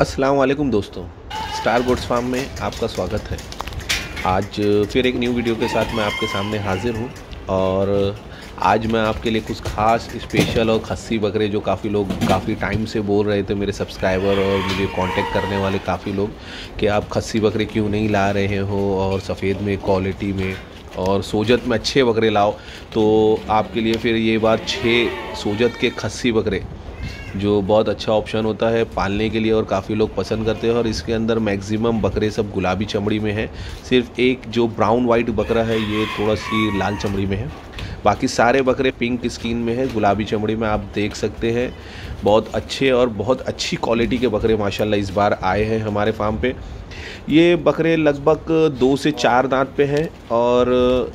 अस्सलाम वालेकुम दोस्तों, स्टार गोट्स फार्म में आपका स्वागत है। आज फिर एक न्यू वीडियो के साथ मैं आपके सामने हाज़िर हूँ और आज मैं आपके लिए कुछ खास स्पेशल और खस्सी बकरे जो काफ़ी लोग काफ़ी टाइम से बोल रहे थे, मेरे सब्सक्राइबर और मुझे कांटेक्ट करने वाले काफ़ी लोग कि आप खस्सी बकरे क्यों नहीं ला रहे हो और सफ़ेद में, क्वालिटी में और सोजत में अच्छे बकरे लाओ। तो आपके लिए फिर ये बात 6 सोजत के खस्सी बकरे जो बहुत अच्छा ऑप्शन होता है पालने के लिए और काफ़ी लोग पसंद करते हैं। और इसके अंदर मैक्सिमम बकरे सब गुलाबी चमड़ी में है, सिर्फ एक जो ब्राउन वाइट बकरा है ये थोड़ा सी लाल चमड़ी में है, बाकी सारे बकरे पिंक स्किन में है, गुलाबी चमड़ी में। आप देख सकते हैं बहुत अच्छे और बहुत अच्छी क्वालिटी के बकरे माशाल्लाह इस बार आए हैं हमारे फार्म पे। ये बकरे लगभग 2 से 4 दांत पे हैं और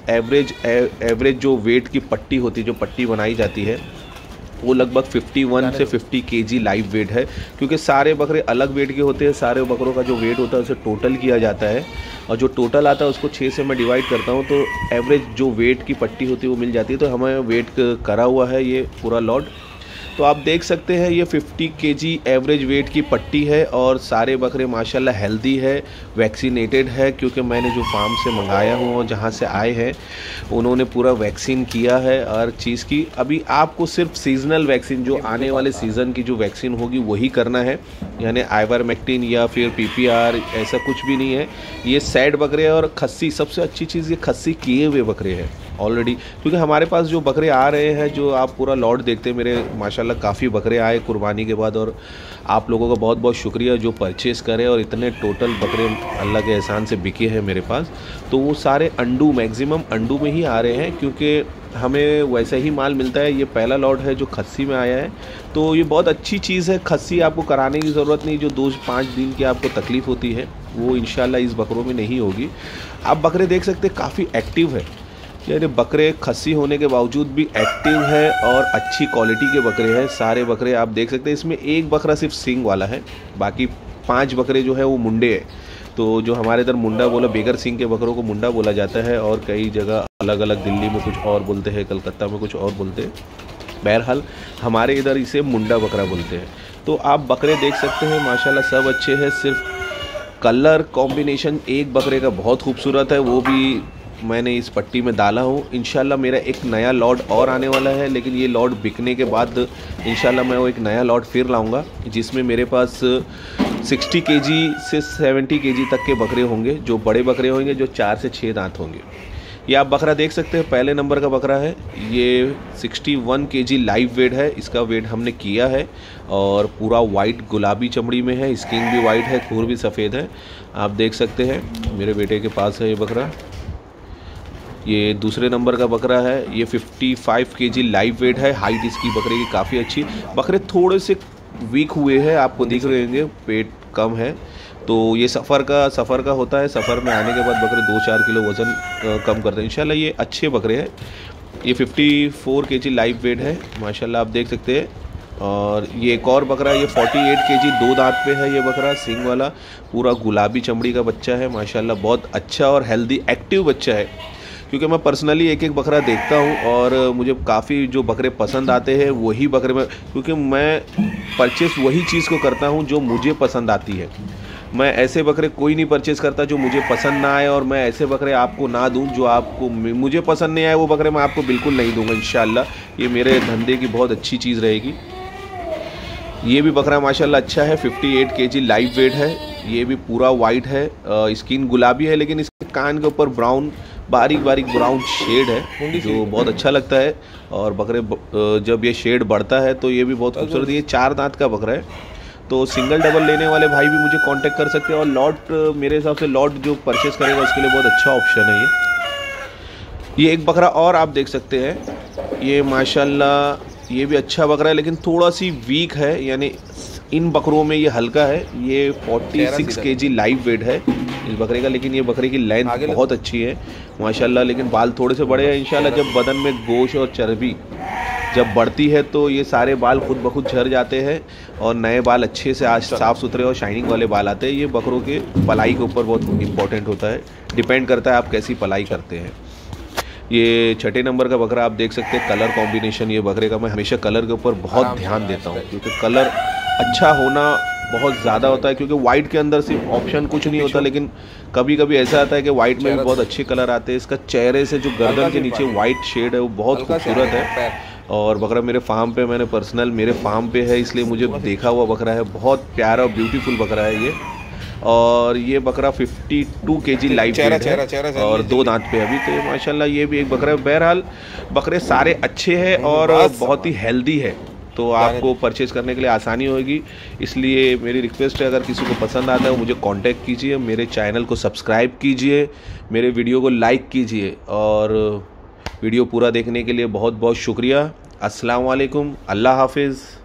एवरेज जो वेट की पट्टी होती है, जो पट्टी बनाई जाती है वो लगभग 51 से 50 केजी लाइव वेट है, क्योंकि सारे बकरे अलग वेट के होते हैं। सारे बकरों का जो वेट होता है उसे टोटल किया जाता है और जो टोटल आता है उसको 6 से मैं डिवाइड करता हूँ तो एवरेज जो वेट की पट्टी होती है वो मिल जाती है। तो हमें वेट करा हुआ है ये पूरा लॉट। तो आप देख सकते हैं ये 50 केजी एवरेज वेट की पट्टी है और सारे बकरे माशाल्लाह हेल्दी है, वैक्सीनेटेड है, क्योंकि मैंने जो फार्म से मंगाया हूँ और जहाँ से आए हैं उन्होंने पूरा वैक्सीन किया है हर चीज़ की। अभी आपको सिर्फ सीजनल वैक्सीन, जो आने वाले सीज़न की जो वैक्सीन होगी वही करना है, यानी आइवरमेक्टिन या फिर PPR ऐसा कुछ भी नहीं है। ये सैड बकरे और खस्सी, सबसे अच्छी चीज़ ये खस्सी किए हुए बकरे हैं ऑलरेडी, क्योंकि हमारे पास जो बकरे आ रहे हैं, जो आप पूरा लॉट देखते हैं, मेरे माशाल्लाह काफ़ी बकरे आए कुर्बानी के बाद और आप लोगों का बहुत बहुत शुक्रिया जो परचेज़ करें और इतने टोटल बकरे अल्लाह के एहसान से बिके हैं मेरे पास। तो वो सारे अंडू, मैक्सिमम अंडू में ही आ रहे हैं, क्योंकि हमें वैसा ही माल मिलता है। ये पहला लॉट है जो खस्सी में आया है, तो ये बहुत अच्छी चीज़ है। खस्सी आपको कराने की ज़रूरत नहीं, जो 2-5 दिन की आपको तकलीफ़ होती है वो इंशाल्लाह इस बकरों में नहीं होगी। आप बकरे देख सकते हैं काफ़ी एक्टिव है, यानी बकरे खस्सी होने के बावजूद भी एक्टिव है और अच्छी क्वालिटी के बकरे हैं सारे बकरे। आप देख सकते हैं इसमें एक बकरा सिर्फ सींग वाला है, बाकी 5 बकरे जो है वो मुंडे हैं। तो जो हमारे इधर मुंडा बोला, बेगर सिंग के बकरों को मुंडा बोला जाता है और कई जगह अलग अलग, दिल्ली में कुछ और बोलते हैं, कलकत्ता में कुछ और बोलते हैं। बहरहाल हमारे इधर इसे मुंडा बकरा बोलते हैं। तो आप बकरे देख सकते हैं माशाल्लाह सब अच्छे हैं, सिर्फ कलर कॉम्बिनेशन एक बकरे का बहुत खूबसूरत है, वो भी मैंने इस पट्टी में डाला हूँ। इंशाल्लाह मेरा एक नया लॉट और आने वाला है, लेकिन ये लॉट बिकने के बाद इंशाल्लाह मैं वो एक नया लॉट फिर लाऊंगा, जिसमें मेरे पास 60 केजी से 70 केजी तक के बकरे होंगे, जो बड़े बकरे होंगे, जो 4 से 6 दांत होंगे। ये आप बकरा देख सकते हैं, पहले नंबर का बकरा है, ये 61 केजी लाइव वेट है, इसका वेट हमने किया है और पूरा वाइट गुलाबी चमड़ी में है, स्किन भी वाइट है, खूर भी सफ़ेद है। आप देख सकते हैं मेरे बेटे के पास है ये बकरा। ये दूसरे नंबर का बकरा है, ये 55 केजी लाइव वेट है, हाइट इसकी बकरे की काफ़ी अच्छी। बकरे थोड़े से वीक हुए हैं, आपको दिख रहे होंगे, पेट कम है, तो ये सफ़र का होता है। सफ़र में आने के बाद बकरे 2-4 किलो वज़न कम करते हैं। इंशाल्लाह ये अच्छे बकरे हैं। ये 54 केजी लाइव वेट है माशाल्लाह, आप देख सकते हैं। और ये एक और बकरा, ये 48 केजी 2 दांत पे है ये बकरा, सींग वाला, पूरा गुलाबी चमड़ी का बच्चा है माशाल्लाह, बहुत अच्छा और हेल्दी एक्टिव बच्चा है। क्योंकि मैं पर्सनली एक एक बकरा देखता हूँ और मुझे काफ़ी जो बकरे पसंद आते हैं वही बकरे में, क्योंकि मैं परचेस वही चीज़ को करता हूँ जो मुझे पसंद आती है। मैं ऐसे बकरे कोई नहीं परचेज़ करता जो मुझे पसंद ना आए, और मैं ऐसे बकरे आपको ना दूं जो आपको मुझे पसंद नहीं आए, वो बकरे मैं आपको बिल्कुल नहीं दूंगा इंशाल्लाह। ये मेरे धंधे की बहुत अच्छी चीज़ रहेगी। ये भी बकरा माशाल्लाह अच्छा है, 58 केजी लाइव वेट है, ये भी पूरा वाइट है, स्किन गुलाबी है, लेकिन इसके कान के ऊपर ब्राउन, बारीक बारीक ब्राउन शेड है जो बहुत अच्छा लगता है। और बकरे जब ये शेड बढ़ता है तो ये भी बहुत खूबसूरत है। ये 4 दांत का बकरा है, तो सिंगल डबल लेने वाले भाई भी मुझे कांटेक्ट कर सकते हैं। और लॉट मेरे हिसाब से लॉट जो परचेस करेगा उसके लिए बहुत अच्छा ऑप्शन है ये एक बकरा और आप देख सकते हैं, ये माशाल्लाह ये भी अच्छा बकरा है, लेकिन थोड़ा सी वीक है, यानी इन बकरों में ये हल्का है। ये 46 केजी लाइव वेट है इस बकरे का, लेकिन ये बकरे की लेंथ बहुत अच्छी है माशाल्लाह, लेकिन बाल थोड़े से बड़े हैं। इंशाल्लाह जब बदन में गोश्त और चर्बी जब बढ़ती है तो ये सारे बाल खुद ब खुद झड़ जाते हैं और नए बाल अच्छे से आज साफ़ सुथरे और शाइनिंग वाले बाल आते हैं। ये बकरों के पलाई के ऊपर बहुत इंपॉर्टेंट होता है, डिपेंड करता है आप कैसी पलाई करते हैं। ये 6ठे नंबर का बकरा आप देख सकते हैं, कलर कॉम्बिनेशन ये बकरे का, मैं हमेशा कलर के ऊपर बहुत ध्यान देता हूँ, क्योंकि कलर अच्छा होना बहुत ज़्यादा होता है, क्योंकि वाइट के अंदर सिर्फ ऑप्शन कुछ नहीं होता, लेकिन कभी कभी ऐसा आता है कि वाइट में भी बहुत अच्छे कलर आते हैं। इसका चेहरे से जो गर्दन के नीचे वाइट शेड है वो बहुत खूबसूरत है। और बकरा मेरे फार्म पे, मैंने पर्सनल मेरे फार्म पे है, इसलिए मुझे देखा हुआ बकरा है। बहुत प्यारा और ब्यूटीफुल बकरा है ये। और ये बकरा 52 kg लाइव वेट है और 2 दांत पे अभी। तो ये माशाल्लाह ये भी एक बकरा है। बहरहाल बकरे सारे अच्छे हैं और बहुत ही हेल्दी है, तो आपको परचेज़ करने के लिए आसानी होगी। इसलिए मेरी रिक्वेस्ट है, अगर किसी को पसंद आता है वो मुझे कांटेक्ट कीजिए, मेरे चैनल को सब्सक्राइब कीजिए, मेरे वीडियो को लाइक कीजिए। और वीडियो पूरा देखने के लिए बहुत बहुत शुक्रिया। अस्सलाम वालेकुम, अल्लाह हाफिज़।